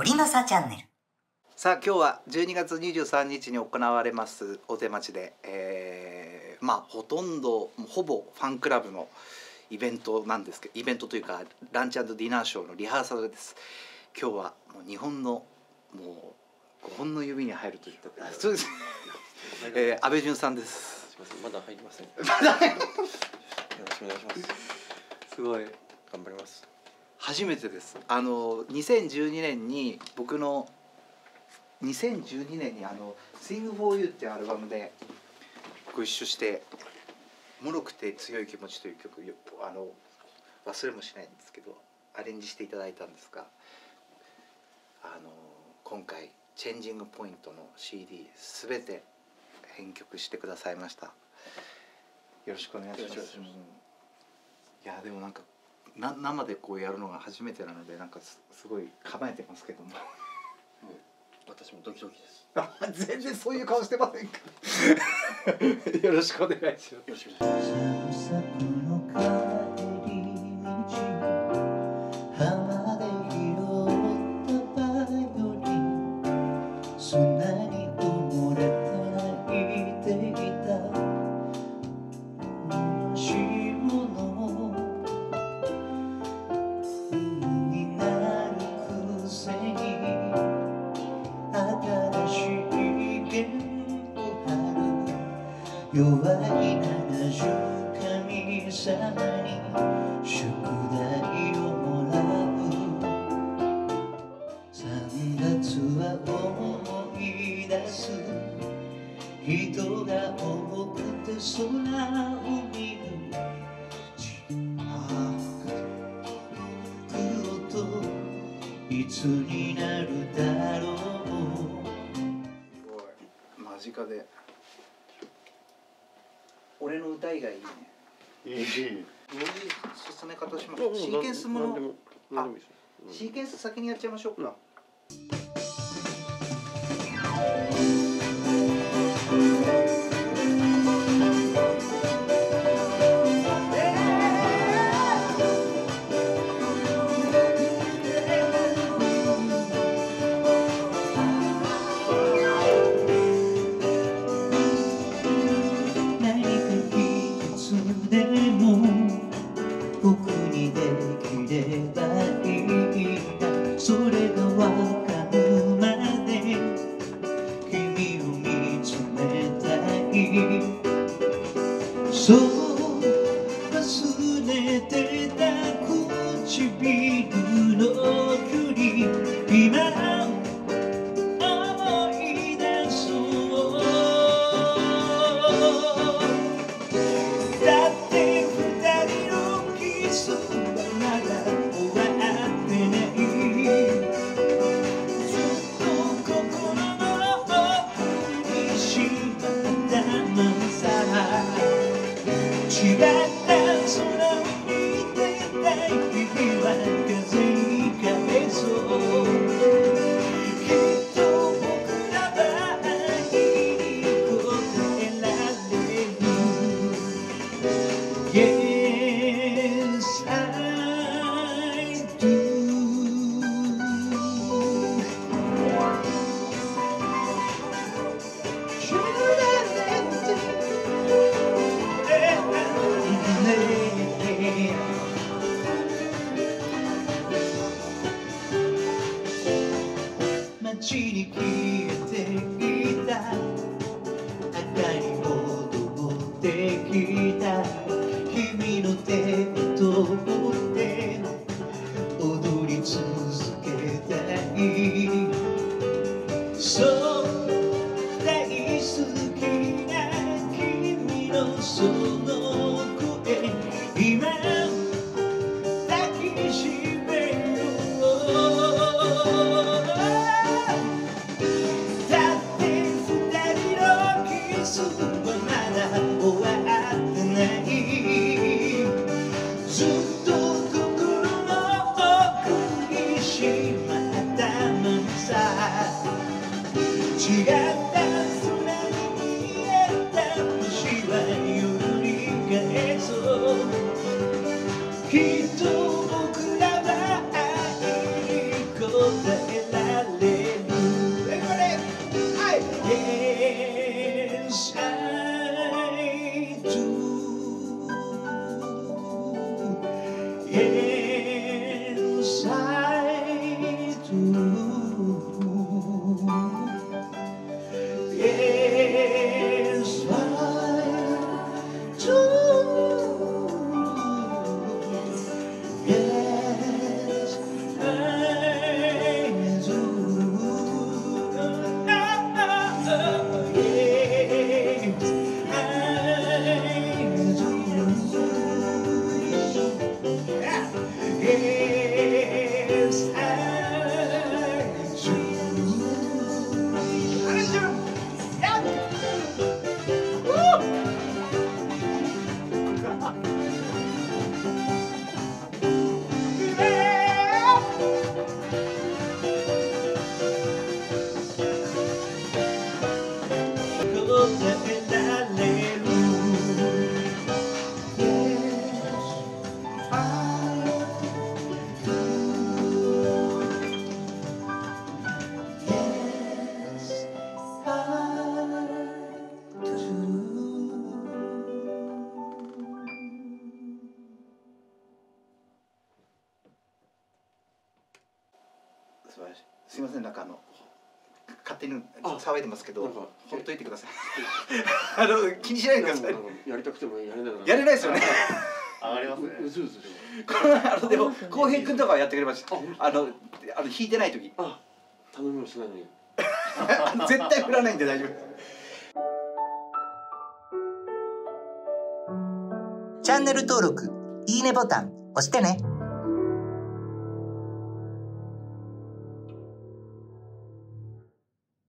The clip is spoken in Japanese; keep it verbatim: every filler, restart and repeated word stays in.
鳥のさチャンネル。 さあ今日はじゅうにがつにじゅうさんにちに行われます大手町で、えー、まあほとんどほぼファンクラブのイベントなんですけど、イベントというかランチ&ディナーショーのリハーサルです。今日はもう日本のもうごほんの指に入るといったそうです、えー、安倍淳さんです。 すみません、まだ入りません。 まだよろしくお願いします。 すごい頑張ります。 初めてです。あのにせんじゅうにねんに僕のにせんじゅうにねんにあの「Sing for You」っていうアルバムでご一緒して「脆くて強い気持ち」という曲あの忘れもしないんですけどアレンジしていただいたんですが、あの今回「チェンジングポイント」の シーディー すべて編曲してくださいました。よろしくお願いします。いやでもなんかな生でこうやるのが初めてなのでなんか す, すごい構えてますけども。 私もドキドキです。 あ、全然そういう顔してませんか。よろしくお願いします。よろしくお願いします。 浜で拾ったバイオリン、砂に埋もれて泣いていた同じものになるくせに新しい弦を張る弱いななじゅう神様に宿題をもらう。三月は思い出す人が多くて空を見るいつになるだろう。 間近で俺の歌以外いいね。 いい。 どういう進め方しましょう。シーケンスものあシーケンス先にやっちゃいましょうか。 僕にできればいいんだ。それがわかるまで君を見つめたい。そう忘れてた唇の距離今思い出そう。だって二人のキスはまだ終わってない。ずっと心の奥にしまったままさ。違った空を見てた日々は風に返そう。きっと僕らは愛に答えられる。Yes, I do. 街に消えていた明かりも灯ってきた。君の手を取って踊り続けたい。そう大好きな君のその声今抱きしめよう。だって二人のキスはまだ終わってない。ずっと心の奥にしまったままさ。違った空に見えた星は夜に返そう。きっと僕らは愛に答えら素晴らしい。 すいません、なんかあの勝手にあ騒いでますけどなんかほっといてくださいあの気にしないでください。 なんかやりたくてもやれないな。 やれないですよね上がりますね。 うずうずであのでも浩平君とかはやってくれましたああのあの弾いてない時も。あ、頼みもしないのに。 絶対振らないんで大丈夫です。 チャンネル登録、いいねボタン押してね。